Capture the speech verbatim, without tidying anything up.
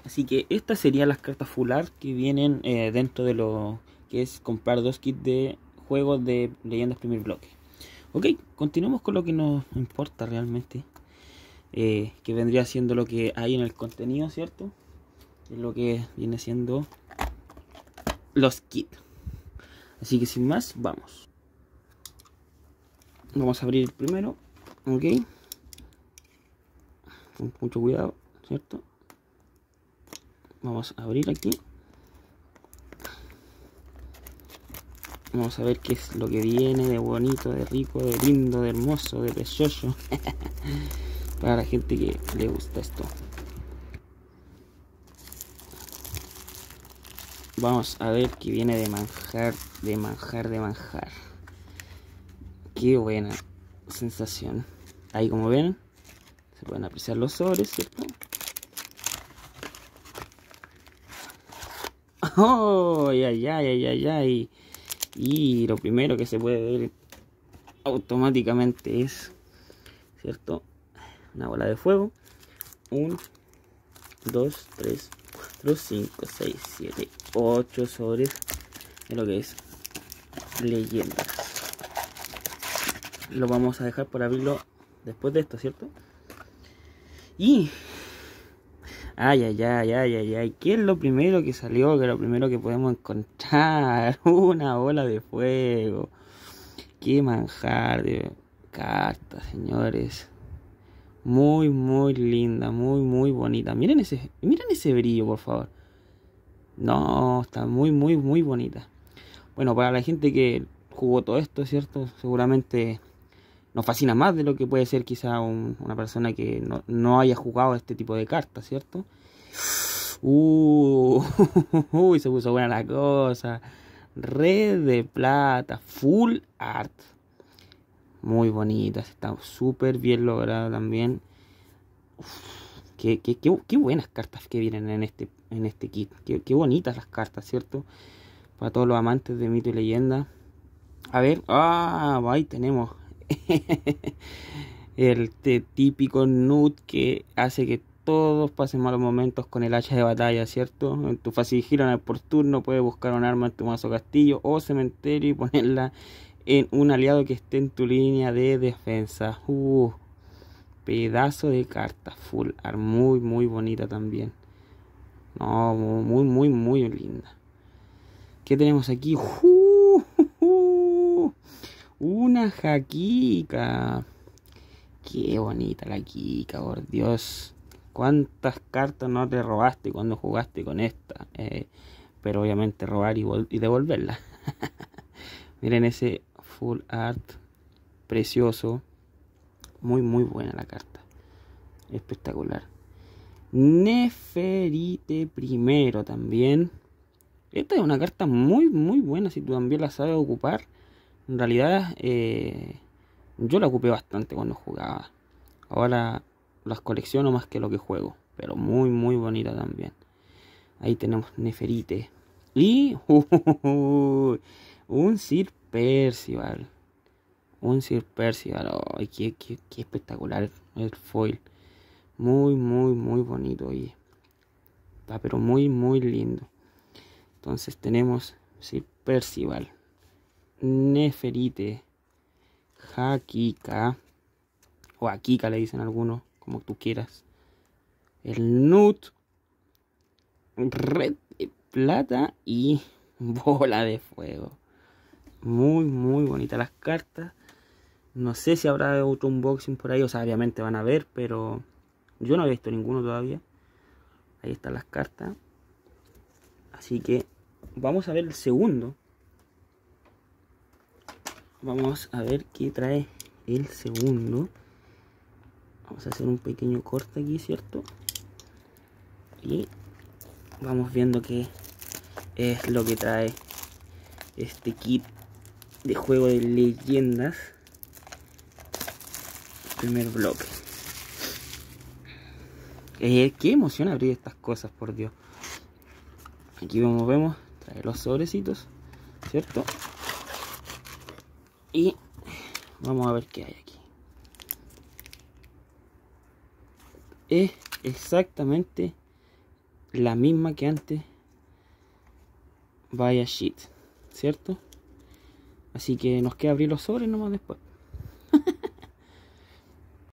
Así que estas serían las cartas full art que vienen eh, dentro de lo que es comprar dos kits de juegos de leyendas primer bloque. Ok, continuemos con lo que nos importa realmente, eh, que vendría siendo lo que hay en el contenido, ¿cierto? Es lo que viene siendo los kits. Así que sin más, vamos. Vamos a abrir el primero, ok, con mucho cuidado, ¿cierto? Vamos a abrir aquí. Vamos a ver qué es lo que viene de bonito, de rico, de lindo, de hermoso, de precioso. Para la gente que le gusta esto. Vamos a ver qué viene de manjar, de manjar, de manjar. Qué buena sensación. Ahí, como ven, se pueden apreciar los sobres, ¿cierto? ¡Oh! ¡Ay, ay, ay, ay, ay! Y lo primero que se puede ver automáticamente es, ¿cierto? Una bola de fuego. uno, dos, tres, cuatro, cinco, seis, siete, ocho sobres de lo que es leyendas. Lo vamos a dejar por abrirlo después de esto, ¿cierto? Y... Ay, ay, ay, ay, ay, ay. ¿Qué es lo primero que salió? ¿Qué es lo primero que podemos encontrar? Una bola de fuego. Qué manjar de cartas, señores. Muy, muy linda, muy, muy bonita. Miren ese, miren ese brillo, por favor. No, está muy, muy, muy bonita. Bueno, para la gente que jugó todo esto, ¿cierto? Seguramente nos fascina más de lo que puede ser quizá un, una persona que no, no haya jugado este tipo de cartas, ¿cierto? Uh, uy, se puso buena la cosa. Red de plata, full art. Muy bonita, está súper bien lograda también. Uf, qué, qué, qué, qué buenas cartas que vienen en este, en este kit. Qué, qué bonitas las cartas, ¿cierto? Para todos los amantes de mito y leyenda. A ver, ah, ahí tenemos el típico Nut que hace que todos pasen malos momentos con el hacha de batalla, ¿cierto? En tu fácil giro por turno puedes buscar un arma en tu mazo castillo o cementerio y ponerla en un aliado que esté en tu línea de defensa. Uh, pedazo de carta full art, muy muy bonita también. No, muy muy muy linda. ¿Qué tenemos aquí? Uh, uh, uh, una jaquica. Qué bonita la Kika, por Dios. ¿Cuántas cartas no te robaste cuando jugaste con esta? Eh, pero obviamente robar y, y devolverla. Miren ese full art precioso. Muy, muy buena la carta. Espectacular. Neferite primero también. Esta es una carta muy, muy buena si tú también la sabes ocupar. En realidad, eh, yo la ocupé bastante cuando jugaba. Ahora las colecciono más que lo que juego. Pero muy, muy bonita también. Ahí tenemos Neferite. Y uh, uh, uh, un Sir Percival. Un Sir Percival. Oh, qué, qué, qué espectacular el foil. Muy, muy, muy bonito. Oye. Está pero muy, muy lindo. Entonces tenemos Sir Percival, Neferite, Jaquica, o Akika le dicen algunos, como tú quieras. El Nut, red de plata y bola de fuego. Muy, muy bonitas las cartas. No sé si habrá otro unboxing por ahí, o sea, obviamente van a ver, pero yo no he visto ninguno todavía. Ahí están las cartas. Así que vamos a ver el segundo. Vamos a ver qué trae el segundo. Vamos a hacer un pequeño corte aquí, ¿cierto? Y vamos viendo qué es lo que trae este kit de juego de leyendas. Primer bloque. Eh, qué emoción abrir estas cosas, por Dios. Aquí como vemos, trae los sobrecitos, ¿cierto? Y vamos a ver qué hay aquí. Es exactamente la misma que antes. Vaya shit, ¿cierto? Así que nos queda abrir los sobres nomás después.